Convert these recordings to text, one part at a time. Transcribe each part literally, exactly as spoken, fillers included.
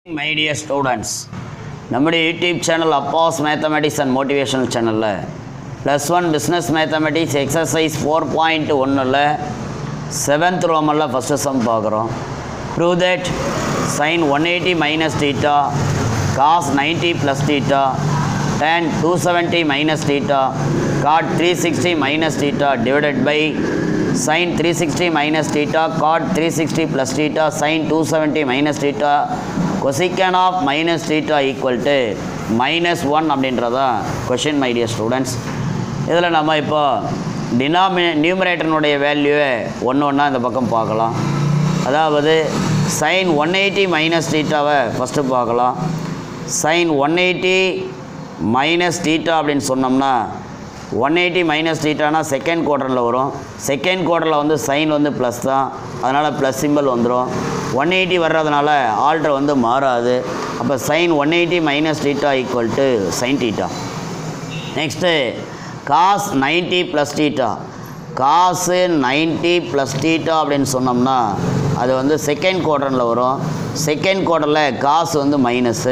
My dear students, நம்முடைய YouTube channel Abbas mathematics and motivational சேனலில் plus one business mathematics exercise four point ஒன்றில் seventh ரோமனில் first sum பார்க்குறோம். Prove that sine one eighty minus theta cos ninety plus theta tan two seventy minus theta cot three sixty minus theta divided by sin three sixty minus theta cot three sixty plus theta sin two seventy minus theta cosecant of minus theta equal to minus one அப்படின்றதா question my dear students. இதில் நம்ம இப்போ டினாமினே நியூமரேட்டர்னுடைய வேல்யூவை ஒன்று ஒன்றா இந்த பக்கம் பார்க்கலாம். அதாவது sin ஒன் எயிட்டி மைனஸ் டீட்டாவை ஃபஸ்ட்டு பார்க்கலாம். sin one eighty minus theta அப்படின்னு சொன்னோம்னா ஒன் எயிட்டி மைனஸ் டீட்டானா செகண்ட் குவார்டரில் வரும். செகண்ட் குவார்டரில் வந்து சைன் வந்து ப்ளஸ் தான், அதனால் ப்ளஸ் சிம்பிள் வந்துடும். ஒன் எயிட்டி வர்றதுனால ஆல்ட்ரு வந்து மாறாது. அப்போ sine one eighty minus theta equal to sine theta. Next cos ninety plus theta. Cos ninety plus theta அப்படின்னு சொன்னோம்னா அது வந்து செகண்ட் குவார்டரில் வரும். செகண்ட் குவார்டரில் காசு வந்து மைனஸு,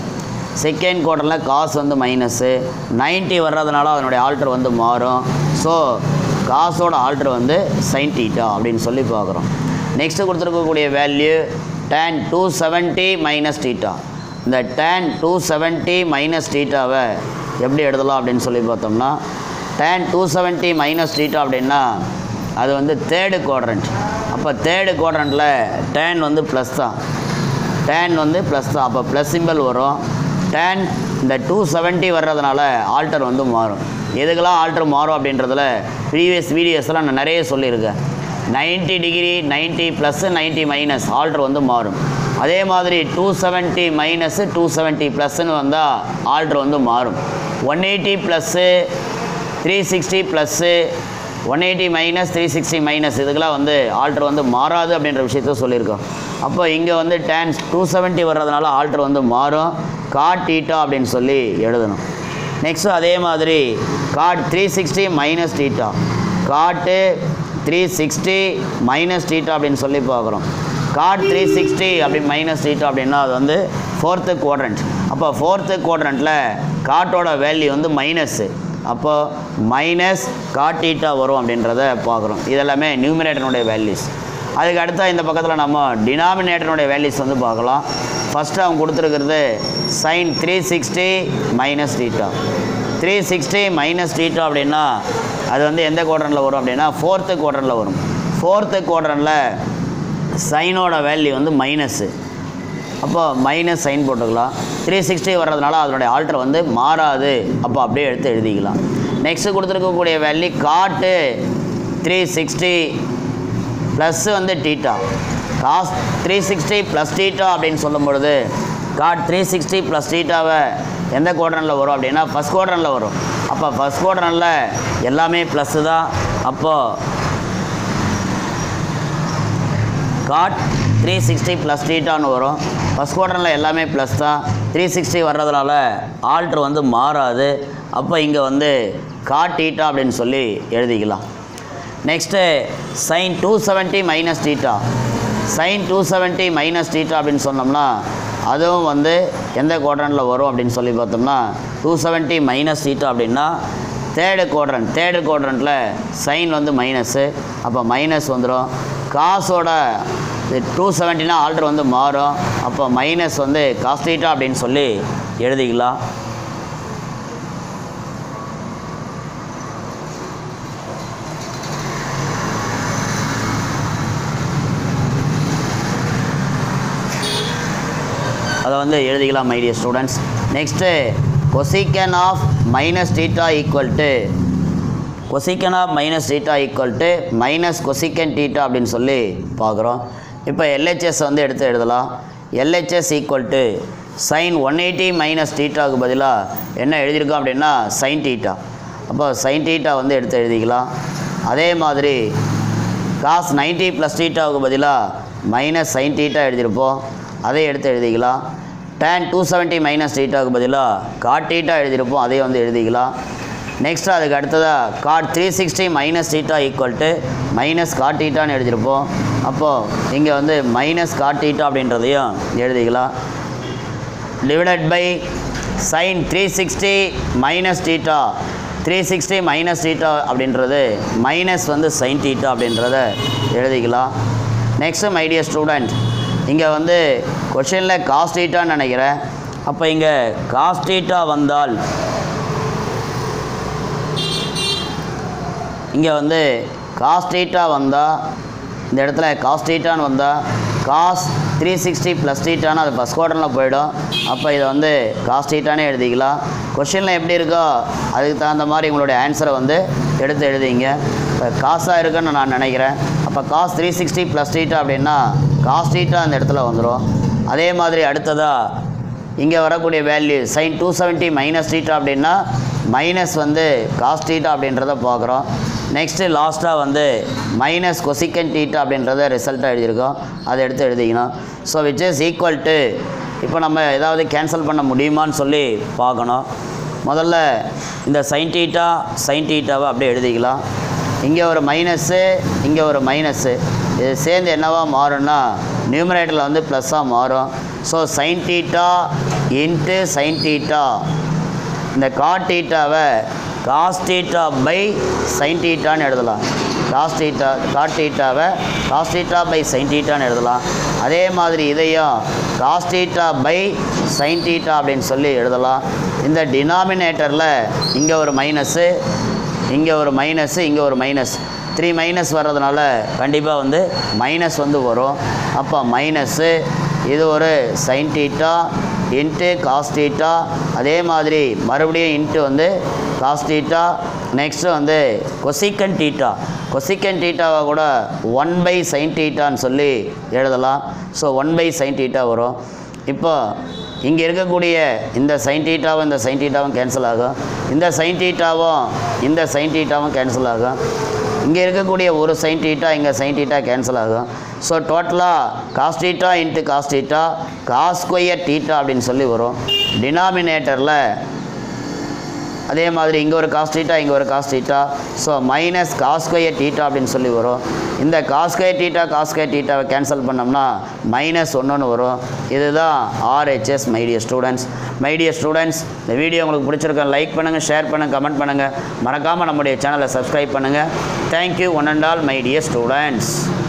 செகண்ட் குவார்டரில் காசு வந்து மைனஸு, நைன்ட்டி வர்றதுனால அதனுடைய ஆல்ட்ரு வந்து மாறும். ஸோ காசோட ஆல்ட்ரு வந்து சைன் டீட்டா அப்படின்னு சொல்லி பார்க்குறோம். நெக்ஸ்ட்டு கொடுத்துருக்கக்கூடிய value tan two seventy minus theta. இந்த tan டூ செவன்ட்டி மைனஸ் டீட்டாவை எப்படி எழுதலாம் அப்படின்னு சொல்லி பார்த்தோம்னா tan two seventy minus theta அப்படின்னா அது வந்து தேர்டு குவாட்ரண்ட். அப்போ தேர்டு குவாட்ரண்ட்டில் tan வந்து ப்ளஸ் தான், tan வந்து ப்ளஸ் தான். அப்போ ப்ளஸ் சிம்பிள் வரும். tan இந்த டூ செவன்ட்டி வர்றதுனால ஆல்டர் வந்து மாறும். எதுக்கெல்லாம் ஆல்டர் மாறும் அப்படின்றதில் ப்ரீவியஸ் வீடியோஸ்லாம் நான் நிறைய சொல்லியிருக்கேன். Ninety degree ninety plus ninety minus alter வந்து மாறும். அதே மாதிரி two seventy minus two seventy ப்ளஸ்ன்னு வந்தால் ஆல்ட்ரு வந்து மாறும். One eighty plus three sixty plus one eighty minus three sixty minus இதுக்கெல்லாம் வந்து ஆல்ட்ரு வந்து மாறாது அப்படின்ற விஷயத்த சொல்லியிருக்கோம். அப்போ இங்கே வந்து tan டூ செவன்ட்டி வர்றதுனால ஆல்ட்ரு வந்து மாறும். cot டீட்டா அப்படின்னு சொல்லி எழுதணும். நெக்ஸ்ட்டு அதே மாதிரி cot three sixty minus theta. cot three sixty minus theta அப்படின்னு சொல்லி பார்க்குறோம். cot த்ரீ சிக்ஸ்டி அப்படி மைனஸ் டீட்டா அப்படின்னா அது வந்து ஃபோர்த்து குவாட்ரண்ட். அப்போ ஃபோர்த்து குவாட்ரண்ட்டில் காட்டோட வேல்யூ வந்து மைனஸ்ஸு. அப்போ மைனஸ் cot டீட்டா வரும் அப்படின்றத பார்க்குறோம். இதெல்லாமே நியூமரேட்டனுடைய வேல்யூஸ். அதுக்கு அடுத்த இந்த பக்கத்தில் நம்ம டினாமினேட்டனுடைய வேல்யூஸ் வந்து பார்க்கலாம். ஃபஸ்ட்டு அவங்க கொடுத்துருக்கிறது sine three sixty minus theta. Three sixty minus theta அப்படின்னா அது வந்து எந்த குவாட்ரண்ட்டில் வரும் அப்படின்னா ஃபோர்த்து குவாட்ரண்ட்டில் வரும். ஃபோர்த்து குவாட்ரண்ட்டில் சைனோட வேல்யூ வந்து மைனஸ்ஸு. அப்போ மைனஸ் சைன் போட்டுக்கலாம். த்ரீ சிக்ஸ்டி வர்றதுனால அதனுடைய ஆல்ட்ரு வந்து மாறாது. அப்போ அப்படியே எடுத்து எழுதிக்கலாம். நெக்ஸ்ட்டு கொடுத்துருக்கக்கூடிய value cot three sixty plus வந்து theta. Cos three sixty plus theta அப்படின்னு சொல்லும் பொழுது காட் த்ரீ சிக்ஸ்டி ப்ளஸ் டீட்டாவை எந்த குவாட்ரண்ட்டில் வரும் அப்படின்னா ஃபஸ்ட் குவாட்ரண்ட்டில் வரும். அப்போ ஃபஸ்ட் குவாட்ரண்ட்டில் எல்லாமே ப்ளஸ்ஸு தான். அப்போது காட் த்ரீ சிக்ஸ்டி ப்ளஸ் டீட்டான்னு வரும். ஃபஸ்ட் குவாட்ரண்ட்டில் எல்லாமே ப்ளஸ் தான். த்ரீ சிக்ஸ்டி வர்றதுனால ஆல்ட்ரு வந்து மாறாது. அப்போ இங்கே வந்து காட் டீட்டா அப்படின்னு சொல்லி எழுதிக்கலாம். Next sine two seventy minus theta. Sine two seventy minus theta அப்படின்னு சொன்னோம்னா அதுவும் வந்து எந்த குவாட்ரண்ட்டில் வரும் அப்படின்னு சொல்லி பார்த்தோம்னா டூ செவன்ட்டி மைனஸ் டீட்டா அப்படின்னா தேர்டு குவாட்ரண்ட். தேர்டு குவாட்ரண்ட்டில் சைன் வந்து மைனஸு. அப்போ மைனஸ் வந்துடும். காசோட டூ செவன்ட்டினா ஆல்ட்ரு வந்து மாறும். அப்போ மைனஸ் வந்து காஸ் டீட்டா அப்படின்னு சொல்லி எழுதிக்கலாம். அதை வந்து எழுதிக்கலாம் my dear students. Next cosecant of minus theta equal to cosecant of minus theta equal to minus cosecant theta அப்படின்னு சொல்லி பார்க்குறோம். இப்போ எல்ஹெச்எஸ் வந்து எடுத்து எழுதலாம். LHS equal to sine one eighty minus டீட்டாவுக்கு பதிலாக என்ன எழுதியிருக்கோம் அப்படின்னா சைன் டீட்டா. அப்போ சைன் டீட்டா வந்து எடுத்து எழுதிக்கலாம். அதே மாதிரி காஸ் நைன்ட்டி ப்ளஸ் டீட்டாவுக்கு பதிலாக மைனஸ் சைன் டீட்டா எழுதியிருப்போம். அதை எடுத்து எழுதிக்கலாம். tan டூ செவன்ட்டி மைனஸ் டீட்டாவுக்கு பதிலாக காட் டீட்டா எழுதியிருப்போம். அதையும் வந்து எழுதிக்கலாம். நெக்ஸ்ட்டு அதுக்கு அடுத்ததாக cot three sixty minus theta equal to minus cot டீட்டான்னு எழுதியிருப்போம். அப்போது இங்கே வந்து மைனஸ் காட் டீட்டா அப்படின்றதையும் எழுதிக்கலாம். divided by sin three sixty minus theta. three sixty minus theta அப்படின்றது மைனஸ் வந்து sin theta அப்படின்றத எழுதிக்கலாம். நெக்ஸ்ட்டு மை டியர் ஸ்டூடெண்ட், இங்கே வந்து கொஷினில் cos theta நினைக்கிறேன். அப்போ இங்கே cos theta வந்தால் இங்கே வந்து cos theta வந்தால் இந்த இடத்துல cos thetaன்னு வந்தால் cos த்ரீ சிக்ஸ்டி ப்ளஸ் தீட்டான்னு அது ஃபஸ்ட் குவார்டரில் போயிடும். அப்போ இதை வந்து cos thetaனே எழுதிக்கலாம். கொஷினில் எப்படி இருக்கோ அதுக்கு தகுந்த மாதிரி உங்களுடைய ஆன்சரை வந்து எடுத்து எழுதிங்க. இப்போ காசாக இருக்குன்னு நான் நினைக்கிறேன். அப்போ cos three sixty plus theta அப்படின்னா cos theta அந்த இடத்துல வந்துடும். அதே மாதிரி அடுத்ததாக இங்கே வரக்கூடிய value sin two seventy minus theta அப்படின்னா மைனஸ் வந்து cos theta அப்படின்றத பார்க்குறோம். நெக்ஸ்ட்டு லாஸ்ட்டாக வந்து மைனஸ் கொசிக்கன் தீட்டா அப்படின்றத ரிசல்ட்டாக எழுதியிருக்கோம். அதை எடுத்து எழுதிக்கணும். So which is equal to, இப்போ நம்ம ஏதாவது கேன்சல் பண்ண முடியுமான்னு சொல்லி பார்க்கணும். முதல்ல இந்த sin theta sin thetaவை அப்படியே எழுதிக்கலாம். இங்கே ஒரு மைனஸ்ஸு இங்கே ஒரு மைனஸ்ஸு இது சேர்ந்து என்னவா மாறும்னா நியூமரேட்டரில் வந்து ப்ளஸ்ஸாக மாறும். So sin theta into sin theta, இந்த cot thetaவை cos theta பை sin thetaன்னு எழுதலாம். cos theta cot thetaவை cos theta பை sin thetaன்னு எழுதலாம். அதே மாதிரி இதையும் cos theta by sin theta அப்படின்னு சொல்லி எழுதலாம். இந்த டினாமினேட்டரில் இங்கே ஒரு மைனஸ்ஸு இங்கே ஒரு மைனஸ்ஸு இங்கே ஒரு மைனஸ் த்ரீ மைனஸ் வர்றதுனால கண்டிப்பாக வந்து மைனஸ் வந்து வரும். அப்போ மைனஸ்ஸு இது ஒரு sin theta into cos theta, அதே மாதிரி மறுபடியும் இன்ட்டு வந்து cos theta, நெக்ஸ்ட்டு வந்து கொசிக்கன் theta. கொசிக்கன் thetaவை கூட ஒன் பை sin thetaன்னு சொல்லி எழுதலாம். So one by sin theta வரும். இப்போ இங்கே இருக்கக்கூடிய இந்த sin thetaவும் இந்த sin thetaவும் கேன்சல் ஆகும். இந்த sin thetaவும் இந்த sin thetaவும் கேன்சல் ஆகும். இங்கே இருக்கக்கூடிய ஒரு sin theta இங்கே sin theta கேன்சல் ஆகும். ஸோ டோட்டலாக cos theta into cos theta cos square theta அப்படின்னு சொல்லி வரும். டினாமினேட்டரில் அதே மாதிரி இங்கே ஒரு cos theta இங்கே ஒரு cos theta, so minus cos square theta அப்படின்னு சொல்லி வரும். இந்த cos square theta cos square thetaவை கேன்சல் பண்ணோம்னா மைனஸ் ஒன்றுன்னு வரும். இதுதான் RHS. My dear students my dear students இந்த வீடியோ உங்களுக்கு பிடிச்சிருக்க லைக் பண்ணுங்கள், ஷேர் பண்ணுங்கள், கமெண்ட் பண்ணுங்கள். மறக்காமல் நம்முடைய சேனலை சப்ஸ்கிரைப் பண்ணுங்கள். Thank you one and all my dear students.